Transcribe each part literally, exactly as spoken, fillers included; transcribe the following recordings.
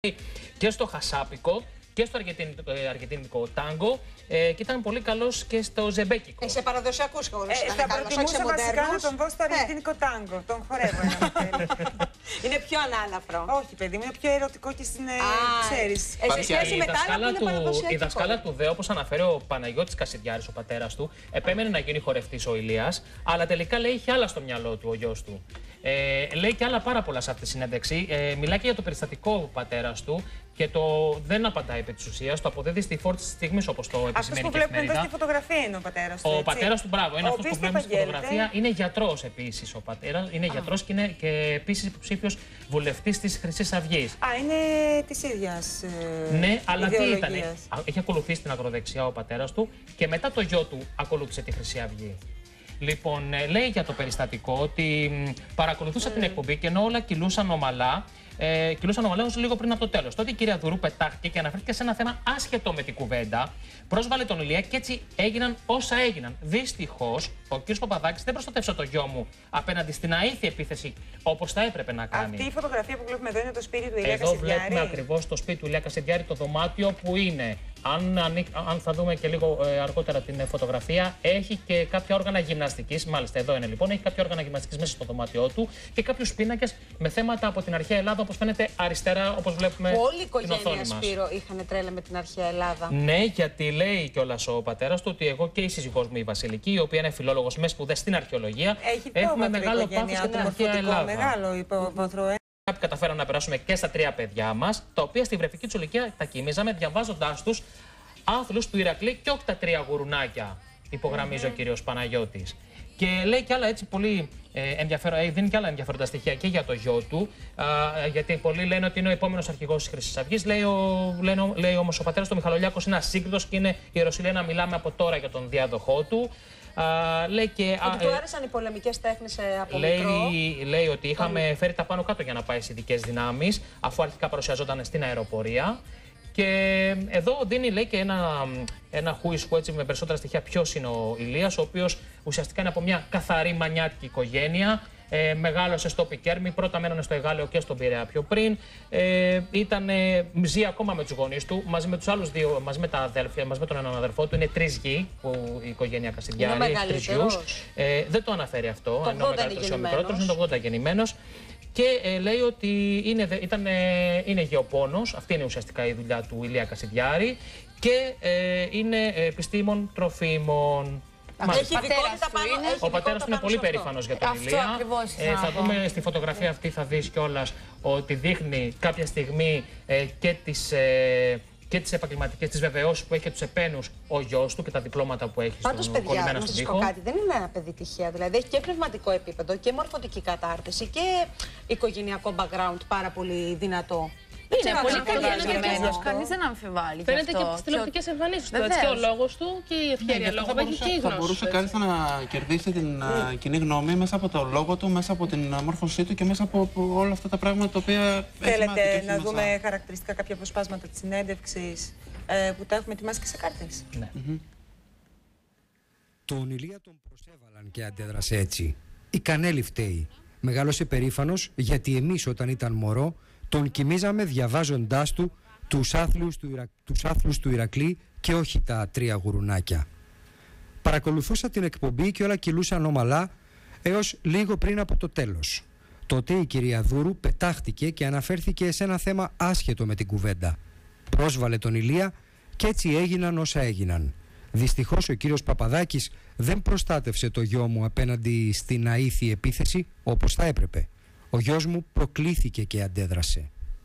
και στο χασάπικο και στο αργεντίνικο τάγκο ε, και ήταν πολύ καλός και στο ζεμπέκικο. Ε, σε παραδοσιακούς χώρους ε, ήταν θα καλός, όχι σε προτιμούσα βασικά μοντέρνους. να τον δω στο αργεντίνικο τάγκο. Τον χορεύω ένα θέλει. Είναι πιο ανάλαφρο. Όχι, παιδί μου, είναι πιο ερωτικό και στην. Ξέρεις. Ε, σε σχέση με τα άλλα που είναι παραδοσιακή. Η δασκάλα του ΔΕ, όπως αναφέρει ο Παναγιώτης Κασιδιάρης, ο πατέρας του, επέμενε να γίνει χορευτής ο Ηλίας, αλλά τελικά λέει είχε άλλα στο μυαλό του ο γιος του. Ε, λέει και άλλα πάρα πολλά σε αυτή τη συνέντευξη. Ε, μιλάει και για το περιστατικό ο πατέρας του και το δεν απαντάει επί της ουσίας. Το αποδίδει στη φόρτιση της στιγμής, όπως το επισημαίνει και η εφημερίδα. Αυτό που βλέπουμε εδώ στη φωτογραφία είναι ο πατέρας του. Ο έτσι. πατέρας του, μπράβο, είναι αυτό που βλέπουμε στη φωτογραφία. Είναι γιατρός επίσης ο πατέρας. Είναι Α. γιατρός και είναι και επίσης υποψήφιος βουλευτής της Χρυσής Αυγής. Α, είναι της ίδιας. Ε, ναι, αλλά τι ήταν. Έχει ακολουθήσει την ακροδεξιά ο πατέρας του και μετά το γιο του ακολούθησε τη Χρυσή Αυγή. Λοιπόν, λέει για το περιστατικό ότι παρακολουθούσα mm. την εκπομπή και ενώ όλα κυλούσαν ομαλά, ε, κυλούσαν ομαλά ως λίγο πριν από το τέλος. Τότε η κυρία Δουρού πετάχτηκε και αναφέρθηκε σε ένα θέμα άσχετο με την κουβέντα. Πρόσβαλε τον Ηλία και έτσι έγιναν όσα έγιναν. Δυστυχώς, ο κ. Παπαδάκης δεν προστατεύσε το γιο μου απέναντι στην αήθη επίθεση όπως θα έπρεπε να κάνει. Αυτή η φωτογραφία που βλέπουμε εδώ είναι το σπίτι του Ηλία εδώ Κασιδιάρη. Εδώ βλέπουμε ακριβώς το σπίτι του Ηλία Κασιδιάρη, το δωμάτιο που είναι. Αν, αν θα δούμε και λίγο ε, αργότερα την φωτογραφία, έχει και κάποια όργανα γυμναστικής. Μάλιστα, εδώ είναι λοιπόν. Έχει κάποια όργανα γυμναστικής μέσα στο δωμάτιό του και κάποιους πίνακες με θέματα από την αρχαία Ελλάδα, όπως φαίνεται αριστερά, όπως βλέπουμε στην οθόνη μας. Όλοι οι Σπύρο είχαν τρέλα με την αρχαία Ελλάδα. Ναι, γιατί λέει κιόλας ο πατέρας του ότι εγώ και η σύζυγός μου η Βασιλική, η οποία είναι φιλόλογος με σπουδές στην αρχαιολογία, έχουμε μεγάλο πάθος για την αρχαία Ελλάδα. Μεγάλο υπόβαθρο. Κάποιοι καταφέραμε να περάσουμε και στα τρία παιδιά μας, τα οποία στη βρεφική τους ηλικία τα κοιμίζαμε διαβάζοντάς τους άθλους του Ηρακλή και όχι τα τρία γουρουνάκια, υπογραμμίζει mm-hmm. ο κύριος Παναγιώτης. Και λέει και άλλα έτσι πολύ ε, ενδιαφέροντα, δίνει και άλλα ενδιαφέροντα στοιχεία και για το γιο του, α, γιατί πολλοί λένε ότι είναι ο επόμενος αρχηγός της Χρυσής Αυγής. Λέει, λέει όμως ο πατέρας του Μιχαλολιάκος είναι ασύγκριτος και είναι ιεροσυλία να μιλάμε από τώρα για τον διάδοχό του. Uh, λέει και, ότι του άρεσαν οι πολεμικές τέχνες από λέει, μικρό. Λέει ότι είχαμε φέρει τα πάνω κάτω για να πάει σε ειδικές δυνάμεις, αφού αρχικά παρουσιαζόταν στην αεροπορία. Και εδώ δίνει, λέει, και ένα, ένα χούισκο έτσι με περισσότερα στοιχεία ποιος είναι ο Ηλίας, ο οποίος ουσιαστικά είναι από μια καθαρή μανιάτικη οικογένεια. Ε, μεγάλωσε στο Πικέρμι, πρώτα μένανε στο Εγάλεο και στον Πειραιά πιο πριν. Ε, ήταν, ε, ζει ακόμα με τους γονείς του, μαζί με τους άλλους δύο, μαζί με τα αδέλφια, μαζί με τον έναν αδερφό του. Είναι τρεις γη που η οικογένεια Κασιδιάρη, τρεις γιους. Ε, δεν το αναφέρει αυτό, ενώ ο μεγαλύτερος ή ο μικρότερος, είναι το ογδόντα γεννημένος. Και ε, λέει ότι είναι, ήταν, ε, είναι γεωπόνος, αυτή είναι ουσιαστικά η δουλειά του Ηλία Κασιδιάρη, και ε, είναι επιστήμον τροφίμων. Έχει ειδικότητα πάνω, είναι. Ο πατέρας του είναι πολύ περήφανος για τον αυτό Ηλία. Ακριβώς, ε, θα δούμε στη φωτογραφία αυτή, θα δεις κιόλας ότι δείχνει κάποια στιγμή ε, και τις... Ε, και τις επαγγελματικές, τις βεβαιώσεις που έχει και τους επένους ο γιος του και τα διπλώματα που έχει Πάντως, στον κολλημένα στον τοίχο. τοίχο. Πάντως, παιδιά, δεν είναι ένα παιδί τυχαία. Δηλαδή, έχει και πνευματικό επίπεδο και μορφωτική κατάρτιση και οικογενειακό background πάρα πολύ δυνατό. Είναι πολύ καλή. Κανείς δεν αμφιβάλλει. Φαίνεται και από τις τηλεοπτικές εμφανίσεις του. Και ο λόγος του και η ευχέρεια λόγου που έχει και η γνώση. Θα μπορούσε κάλλιστα να κερδίσει την κοινή γνώμη μέσα από το λόγο του, μέσα από την μόρφωσή του και μέσα από όλα αυτά τα πράγματα τα οποία. Θέλετε να δούμε χαρακτηριστικά κάποια αποσπάσματα της συνέντευξης που τα έχουμε ετοιμάσει και σε κάρτες. Ναι. Τον Ηλία τον προσέβαλαν και αντέδρασε έτσι. Η Κανέλη φταίει. Μεγάλωσε περήφανος γιατί εμείς όταν ήταν μωρό τον κοιμίζαμε διαβάζοντάς του τους άθλους του, Ιρα... τους άθλους του Ηρακλή και όχι τα τρία γουρουνάκια. Παρακολουθούσα την εκπομπή και όλα κυλούσαν ομαλά έως λίγο πριν από το τέλος. Τότε η κυρία Δούρου πετάχτηκε και αναφέρθηκε σε ένα θέμα άσχετο με την κουβέντα. Πρόσβαλε τον Ηλία και έτσι έγιναν όσα έγιναν. Δυστυχώς ο κύριος Παπαδάκης δεν προστάτευσε το γιο μου απέναντι στην αήθη επίθεση όπως θα έπρεπε. Ο γιος μου προκλήθηκε και αντέδρασε.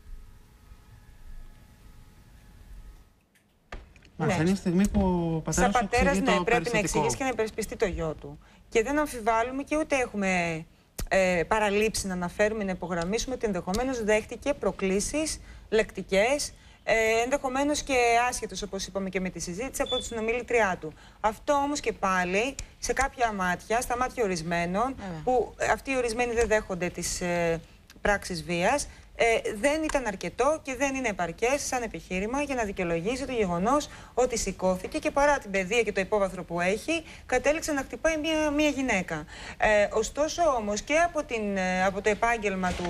Μα ναι. Είναι η στιγμή που ο πατέρας, Σαν πατέρας, ναι, το πρέπει να εξηγήσει και να υπερασπιστεί το γιο του. Και δεν αμφιβάλλουμε και ούτε έχουμε ε, παραλείψει να αναφέρουμε, να υπογραμμίσουμε ότι ενδεχομένως δέχτηκε προκλήσεις λεκτικές, ε, ενδεχομένως και άσχετος, όπως είπαμε και με τη συζήτηση, από τη συνομιλήτριά του. Αυτό όμως και πάλι σε κάποια μάτια, στα μάτια ορισμένων, mm. που αυτοί οι ορισμένοι δεν δέχονται τις ε, πράξεις βίας, ε, δεν ήταν αρκετό και δεν είναι επαρκές σαν επιχείρημα για να δικαιολογήσει το γεγονός ότι σηκώθηκε και παρά την παιδεία και το υπόβαθρο που έχει, κατέληξε να χτυπάει μία, μία γυναίκα. Ε, ωστόσο όμως και από, την, από το επάγγελμα του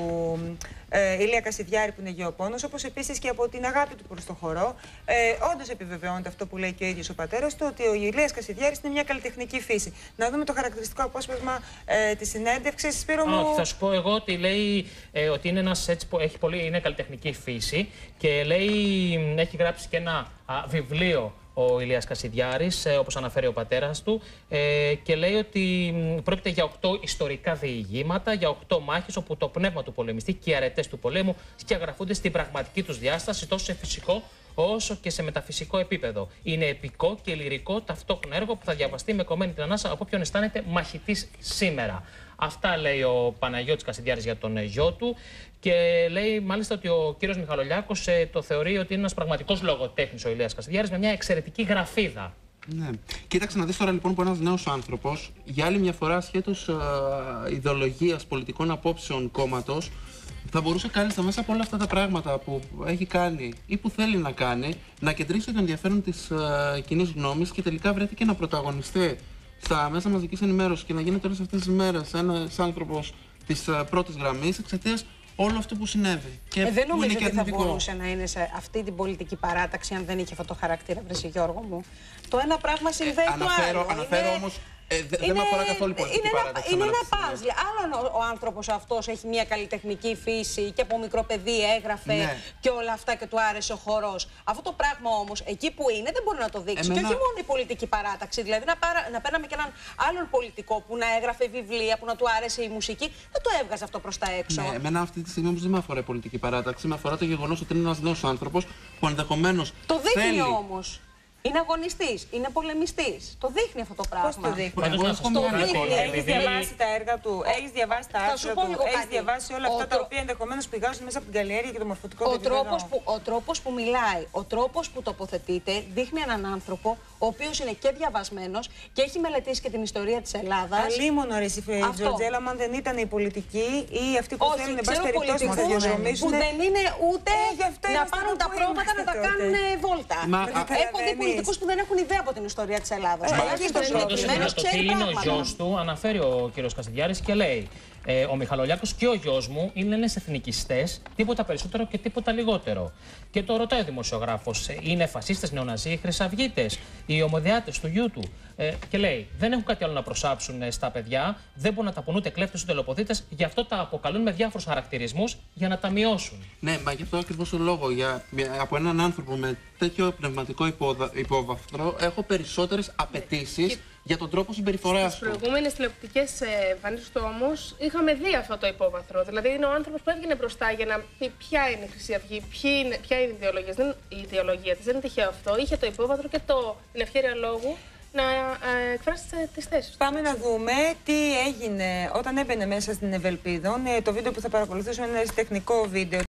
ε, Ηλία Κασιδιάρη που είναι γεωπόνος, όπως επίσης και από την αγάπη του προς το χορό, ε, όντως επιβεβαιώνεται αυτό που λέει και ο ίδιος ο πατέρας του, ότι ο Ηλίας Κασιδιάρης είναι μια καλλιτεχνική φύση. Να δούμε το χαρακτηριστικό απόσπασμα ε, της συνέντευξης. Σπύρο μου. Όχι, θα σου πω εγώ ότι λέει ε, ότι είναι ένας έτσι που έχει πολύ, είναι καλλιτεχνική φύση και λέει, έχει γράψει και ένα α, βιβλίο ο Ηλίας Κασιδιάρης, ε, όπως αναφέρει ο πατέρας του, ε, και λέει ότι πρόκειται για οκτώ ιστορικά διηγήματα, για οκτώ μάχες, όπου το πνεύμα του πολεμιστή και οι αρετές του πολέμου σκιαγραφούνται στην πραγματική τους διάσταση, τόσο σε φυσικό όσο και σε μεταφυσικό επίπεδο. Είναι επικό και λυρικό ταυτόχρονα έργο που θα διαβαστεί με κομμένη την ανάσα από όποιον αισθάνεται μαχητής σήμερα. Αυτά λέει ο Παναγιώτης Κασιδιάρης για τον γιο του και λέει μάλιστα ότι ο κύριος Μιχαλολιάκος ε, το θεωρεί ότι είναι ένας πραγματικός λογοτέχνης ο Ηλίας Κασιδιάρης με μια εξαιρετική γραφίδα. Ναι. Κοίταξε να δεις τώρα λοιπόν που ένας νέος άνθρωπος, για άλλη μια φορά ασχέτως ιδεολογίας, πολιτικών απόψεων κόμματος, θα μπορούσε κάλλιστα μέσα από όλα αυτά τα πράγματα που έχει κάνει ή που θέλει να κάνει, να κεντρήσει το ενδιαφέρον της uh, κοινής γνώμης και τελικά βρέθηκε να πρωταγωνιστεί στα μέσα μαζικής ενημέρωσης και να γίνεται όλες αυτές τις μέρες ένας άνθρωπος της uh, πρώτης γραμμής εξαιτίας όλο αυτό που συνέβη. Και ε, δεν νομίζω ότι θα μπορούσε να είναι σε αυτή την πολιτική παράταξη αν δεν είχε αυτό το χαρακτήρα, βρε Γιώργο μου. Το ένα πράγμα συμβαίνει ε, το αναφέρω, άλλο. Αναφέρω είναι... όμως. Ε, δε, δεν με αφορά καθόλου η πολιτική είναι παράταξη. Είναι ένα παζλ. Άλλον ο, ο άνθρωπος αυτός έχει μια καλλιτεχνική φύση και από μικρό παιδί έγραφε ναι. και όλα αυτά και του άρεσε ο χορός. Αυτό το πράγμα όμως εκεί που είναι δεν μπορεί να το δείξει. Εμένα... Και όχι μόνο η πολιτική παράταξη. Δηλαδή να, παρα... να παίρναμε και έναν άλλον πολιτικό που να έγραφε βιβλία, που να του άρεσε η μουσική, δεν το έβγαζε αυτό προς τα έξω. Ναι, εμένα αυτή τη στιγμή όμως δεν με αφορά η πολιτική παράταξη. Με αφορά το γεγονός ότι είναι ένας νέος άνθρωπος που ενδεχομένως. Το δείχνει θέλει... όμως. Είναι αγωνιστής, είναι πολεμιστής. Το δείχνει αυτό το πράγμα. Πώς το δείχνει? Πάντως, να σας το πω δείχνει. Έχεις διαβάσει τα έργα του, έχεις διαβάσει τα άρθρα του, έχεις διαβάσει όλα αυτά ο τα οποία ενδεχομένως πηγάζουν μέσα από την καλλιέργεια και το μορφωτικό ο επίπεδο. τρόπος που, ο τρόπος που μιλάει, ο τρόπος που τοποθετείται δείχνει έναν άνθρωπο ο οποίος είναι και διαβασμένος και έχει μελετήσει και την ιστορία της Ελλάδας. Αλίμονο ρε Τζορτζέλα, αν δεν ήταν οι πολιτικοί ή αυτοί που όχι, θέλουν εν πάση περιπτώσει να διαδρομήσουν. Που δεν είναι ούτε ε, να πάρουν τα πρόβατα να τα κάνουν βόλτα. Μα, Έχω δει πολιτικούς που δεν έχουν ιδέα από την ιστορία της Ελλάδας. Στο τι είναι ο γιος του, αναφέρει ο κύριος Κασιδιάρης και λέει: ε, ο Μιχαλολιάκος και ο γιος μου είναι ένας εθνικιστές, τίποτα περισσότερο και τίποτα λιγότερο. Και το ρωτάει ο δημοσιογράφος: είναι φασίστες, νεοναζί, χρυσαυγίτες, οι ομοδιάτες του γιού του. Ε, και λέει: δεν έχουν κάτι άλλο να προσάψουν στα παιδιά, δεν μπορούν να τα πουν ούτε κλέφτες ούτε λοποδίτες, γι' αυτό τα αποκαλούν με διάφορους χαρακτηρισμούς για να τα μειώσουν. Ναι, μα γι' αυτό ακριβώς το λόγο. Για, από έναν άνθρωπο με τέτοιο πνευματικό υπόδα, υπόβαθρο, έχω περισσότερες απαιτήσεις και... για τον τρόπο συμπεριφοράς του. Στις προηγούμενες τηλεοπτικές εμφανίσεις του όμως είχαμε δει αυτό το υπόβαθρο. Δηλαδή είναι ο άνθρωπος που έβγαινε μπροστά για να πει ποια είναι η Χρυσή Αυγή, ποια είναι, ποια είναι η ιδεολογία, δεν, η ιδεολογία της. Δεν είναι τυχαίο αυτό. Είχε το υπόβαθρο και το, την ευχέρεια λόγου να ε, εκφράσει τις θέσεις του. Πάμε να δούμε τι έγινε όταν έμπαινε μέσα στην Ευελπίδων. Το βίντεο που θα παρακολουθήσουμε είναι ένα τεχνικό βίντεο.